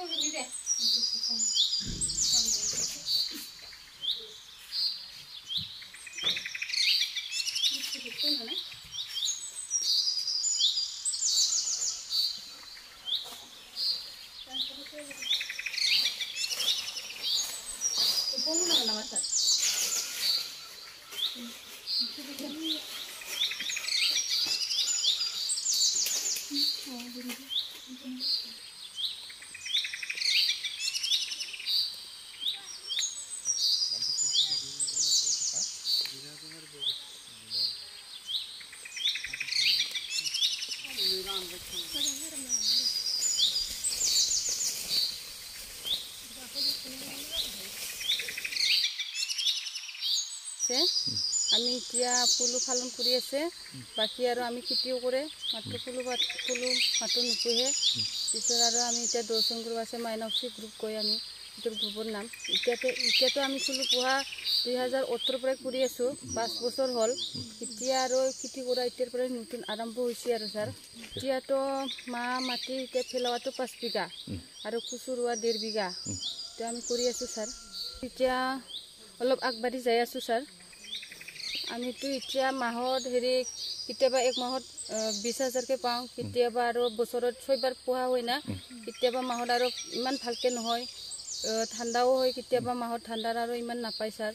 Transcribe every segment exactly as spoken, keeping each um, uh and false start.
আমি এতিয়া ফুলু পালন কৰি আছে বাকি আৰু আমি খেতিও কৰে মাত্ৰ ফুলু ফুলু মাত্ৰ নুপুহে পিছত আৰু আমি এতিয়া দৰ্শন গ্ৰুপ আছে মাইনাউসি গ্ৰুপ কৈ আমি ইটোৰ গ্ৰুপৰ নাম এতিয়াতে এতিয়াতো আমি ফুলু পোহা দুই হাজাৰ ওঠৰ পৰা কৰি আছো পাঁচ বছৰ হ'ল এতিয়া আৰু খেতি কৰা এতিয়াৰ পৰা নতুন আৰম্ভ হৈছে আৰু স্যাৰ এতিয়াতো মা মাটি এতিয়া ফেলাৱাটো পাঁচ বিঘা আৰু কুচুৰুৱা ডেৰ বিঘা এতিয়া আমি কৰি আছো স্যাৰ এতিয়া অলপ আগবাঢ়ি যাই আছো স্যাৰ আমিতো এতিয়া মাহত হেৰি কেতিয়াবা এক মাহত বিশ হাজাৰকে পাওঁ কেতিয়াবা আৰু বছৰত ছয়বাৰ পোহা হয় না কেতিয়াবা মাহত আৰু ইমান ভালকে নহয় ঠাণ্ডাও হয় কেতিয়াবা মাহত ঠাণ্ডাৰ আৰু ইমান নাপায় স্যাৰ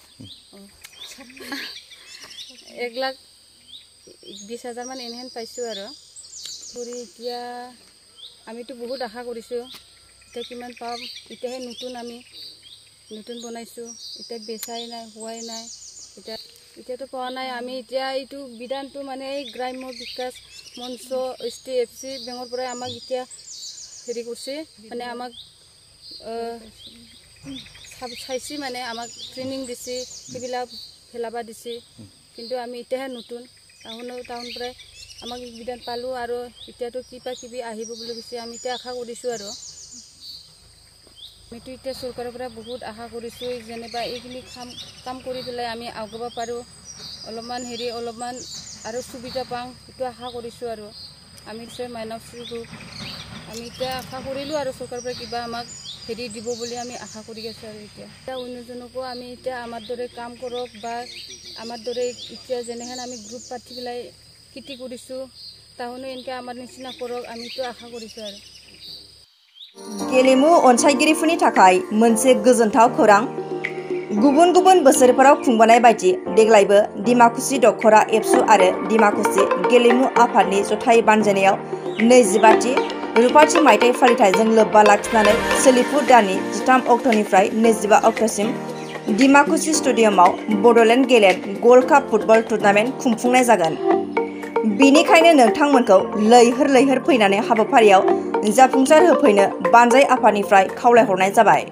এক লাখ বিশ হাজাৰ মান এনেহেন পাইছোঁ আৰু কৰি এতিয়া আমিতো বহুত আশা কৰিছোঁ এতিয়া কিমান পাম এতিয়াহে নতুন আমি নতুন বনাইছোঁ এতিয়া বেচাই নাই হোৱাই নাই এতিয়া এতিয়াতো পোৱা নাই আমি এতিয়া এইটো বিধানটো মানে এই গ্ৰাম্য বিকাশ মঞ্চ এছ টি এফ চি বেংকৰ পৰা আমাক এতিয়া হেৰি কৰিছে মানে আমাক চাইছে মানে আমাক ট্ৰেইনিং দিছে সেইবিলাক ফেলাবা দিছে কিন্তু আমি এতিয়াহে নতুন টাউনৰ টাউন পৰাই আমাক বিধান পালোঁ আৰু এতিয়াতো কিবা কিবি আহিব বুলি কৈছে আমি এতিয়া আশা কৰিছোঁ আৰু আমিতো এতিয়া চৰকাৰৰ পৰা বহুত আশা কৰিছোঁ যেনিবা এইখিনি কাম কাম কৰি পেলাই আমি আগুৱাব পাৰোঁ অলপমান হেৰি অলপমান আৰু সুবিধা পাওঁ এইটো আশা কৰিছোঁ আৰু আমি নিশ্চয় মাইনাউসি গ্ৰুপ আমি এতিয়া আশা কৰিলোঁ আৰু চৰকাৰৰ পৰা কিবা আমাক হেৰি দিব বুলি আমি আশা কৰি আছোঁ আৰু এতিয়া এতিয়া অন্যজনকো আমি এতিয়া আমাৰ দৰে কাম কৰক বা আমাৰ দৰে এতিয়া যেনেহেন আমি গ্ৰুপ পাতি পেলাই খেতি কৰিছোঁ তাহোনো এনেকৈ আমাৰ নিচিনা কৰক আমিতো আশা কৰিছোঁ আৰু गेलेमु अनसायगिरिफोरनि थाखाय मोनसे गोजोनथाव खौरां गुबुन गुबुन बोसोरफोराव खुंबोनाय बायदि देग्लायबो डिमाकुसि दखरा एबसु आरो डिमाकुसि गेलेमु आफादनि जथाय बानजायनायाव नैजिबाथि रुपाथि मायथाइ फालिथायजों लोब्बा लाखिनानै सोलिफु दाननि जिथाम अक्ट'निफ्राय नैजिबा अक्ट'सिम डिमाकुसि स्टेडियामाव बड'लेण्ड गेलेन्ड गल्ड काप फुटबल टुर्नामेन्ट खुंफुंनाय जागोन बेनिखायनो नोंथांमोनखौ लैहोर लैहोर फैनानै हाबाफारियाव जाफुंसार होफैनो बानजाय आफादनिफ्राय खावलायहरनाय जाबाय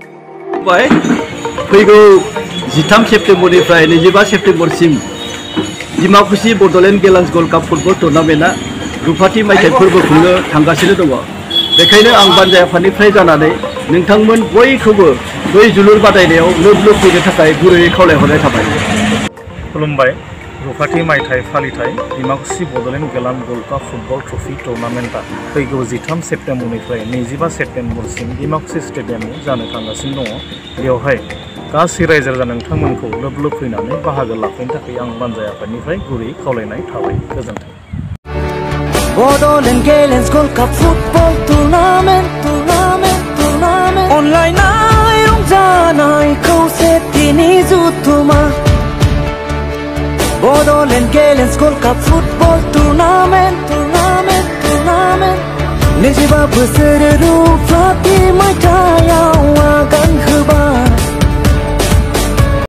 फैगौ जिथाम सेप्तेम्बरनिफ्राय नैजिबा सेप्तेम्बरसिम डिमाकुसि बड'लेण्ड गेलेन्ड गल्ड काप फुटबल टुर्नामेन्टआ रुपाथि मायथाइ फोरबो खुंनो थांगासिनो दङ बेखायनो आं बानजाय आफादनिफ्राय जानानै नोंथांमोन बयखौबो बै जोलुर बादायनायाव लोब लोब फैनो थाखाय गुरैयै खावलायहरनाय थाबाय खुलुमबाय रुपाथि मायथाइ फालिथाय डिमाकुसि बड'लेण्ड गेलेन्ड गल्ड काप फुटबल ट्रफि टुर्नामेन्टआ फैगौ जिथाम सेप्तेम्बरनिफ्राय नैजिबा सेप्तेम्बरसिम डिमाकुसि स्टेडियामाव जानो थांगासिनो दङ बेवहाय गासै रायजो राजा नोंथांमोनखौ लोब लोब फैनानै बाहागो लाफैनो थाखाय आं बानजाय आफादनिफ्राय गुरै खावलायनाय थाबाय गोजोन्थों बड'लेण्ड गेलेन्ड gold cup football tournament tournament tournament अनलायनाय रंजानाय खौसेथिनि जुथुमा बड'लेण्ड गेलेन्ड gold cup football tournament tournament tournament नैजिबा बोसोर रुपा